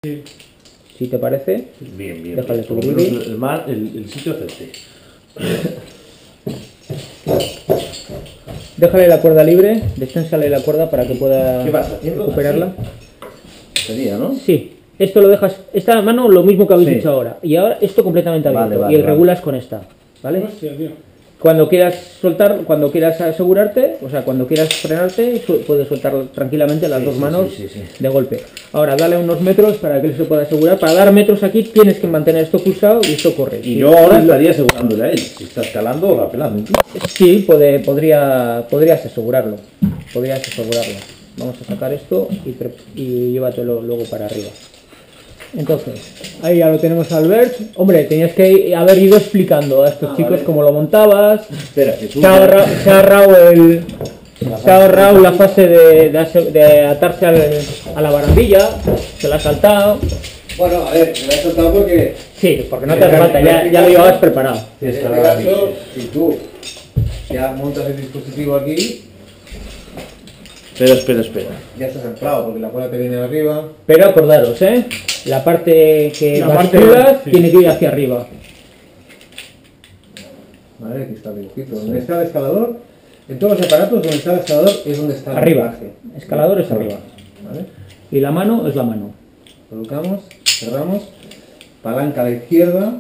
Si te parece, Bien, bien. déjale Por lo subir. menos el sitio acepte. Déjale la cuerda libre, desténsale la cuerda para que pueda ¿Qué vas haciendo? recuperarla. Sería, ¿no? Sí, esto lo dejas, esta mano lo mismo que habéis Sí. hecho ahora. Y ahora esto completamente abierto. Vale, vale, y vale. regulas con esta, ¿vale? Hostia, tío. Cuando quieras soltar, cuando quieras asegurarte, o sea, cuando quieras frenarte, puedes soltar tranquilamente las Sí, dos sí, manos sí, sí, sí. de golpe. Ahora, dale unos metros para que él se pueda asegurar. Para dar metros aquí tienes que mantener esto pulsado y esto corre. Y yo ahora estaría asegurándole a él. Si está escalando o rapelando. Sí, podrías asegurarlo. Podrías asegurarlo. Vamos a sacar esto y llévatelo luego para arriba. Entonces, ahí ya lo tenemos a Albert. Hombre, tenías que haber ido explicando a estos chicos vale. cómo lo montabas. Espera, que tú... Se ha ahorrado la fase de atarse a la barandilla. Se la ha saltado. Bueno, a ver, me lo he soltado porque Sí, porque no te hace falta, ya lo llevabas preparado. en este caso, si tú ya montas el dispositivo aquí, Espera. ya estás anclado porque la cuerda te viene de arriba. Pero acordaros, la parte que basculas tiene que ir hacia arriba. Vale, aquí está el dibujito. Donde está el escalador, en todos los aparatos donde está el escalador es donde está el Arriba. anclaje. Escalador es arriba. ¿Vale? Y la mano es la mano. Colocamos, cerramos, palanca a la izquierda,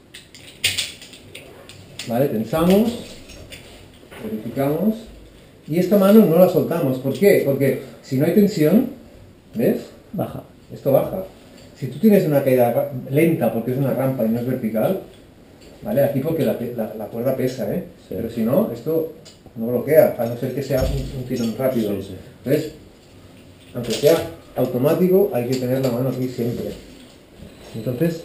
¿vale? Tensamos, verificamos, y esta mano no la soltamos. ¿Por qué? Porque si no hay tensión, ¿ves? Baja. Esto baja. Si tú tienes una caída lenta porque es una rampa y no es vertical, ¿vale? Aquí porque la cuerda pesa, ¿eh? Sí. Pero si no, esto no bloquea, a no ser que sea un tirón rápido. Sí, sí. Entonces, aunque sea automático, hay que tener la mano aquí siempre. Entonces,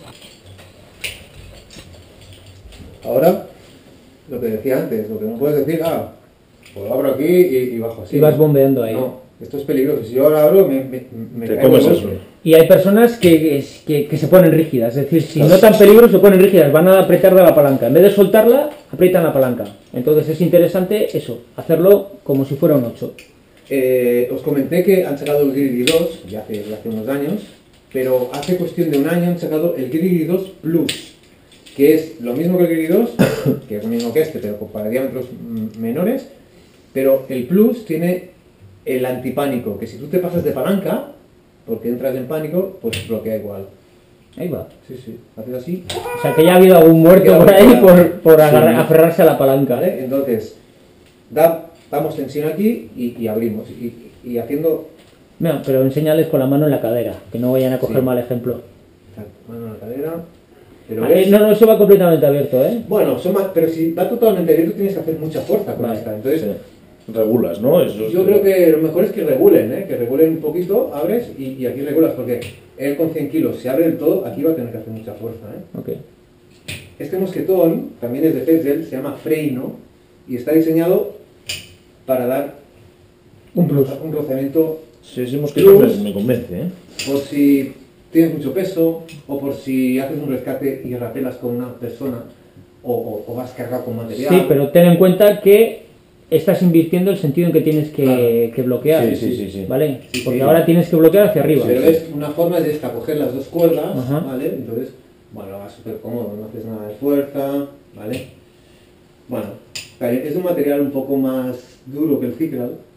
ahora, lo que decía antes, lo que no puedes decir, pues lo abro aquí y bajo así. Y vas bombeando ahí. No, esto es peligroso. Si yo ahora abro, me Te caigo comes el eso. bolso. Y hay personas que se ponen rígidas, es decir, si notan peligro se ponen rígidas, van a apretar de la palanca. En vez de soltarla, aprietan la palanca. Entonces es interesante eso, hacerlo como si fuera un 8. Os comenté que han sacado el Grigri 2, ya hace unos años, pero hace cuestión de un año han sacado el Grigri 2 Plus, que es lo mismo que el Grigri 2, que es lo mismo que este, pero para diámetros menores, pero el Plus tiene el antipánico, que si tú te pasas de palanca, porque entras en pánico, pues bloquea igual. Ahí va. Sí, haces así, O sea que ya ha habido algún muerto por ahí por aferrarse a la palanca. ¿vale? Entonces, damos tensión aquí y abrimos, y haciendo... No, pero enséñales con la mano en la cadera, que no vayan a coger Sí. mal ejemplo. Mano en la cadera, pero ves... No, eso va completamente abierto, ¿eh? Bueno, pero si va totalmente abierto tienes que hacer mucha fuerza con Vale. esta. Entonces, Regulas, ¿no? Eso es yo creo que lo mejor es que regulen un poquito, abres y aquí regulas, porque él con 100 kilos, si abre del todo, aquí va a tener que hacer mucha fuerza, ¿eh? Ok. Este mosquetón también es de Petzl, se llama Freino y está diseñado para dar Un plus. un rozamiento Sí, ese mosquito me convence, ¿eh? por si tienes mucho peso o por si haces un rescate y rapelas con una persona o vas cargado con material. Sí, pero ten en cuenta que estás invirtiendo el sentido en que tienes que bloquear. Sí. ¿Vale? Sí, Porque sí. ahora tienes que bloquear hacia arriba. Pero es una forma de esta, coger las dos cuerdas, Ajá. ¿vale? Entonces, bueno, va súper cómodo, no haces nada de fuerza, ¿vale? Bueno, es un material un poco más duro que el Cicral,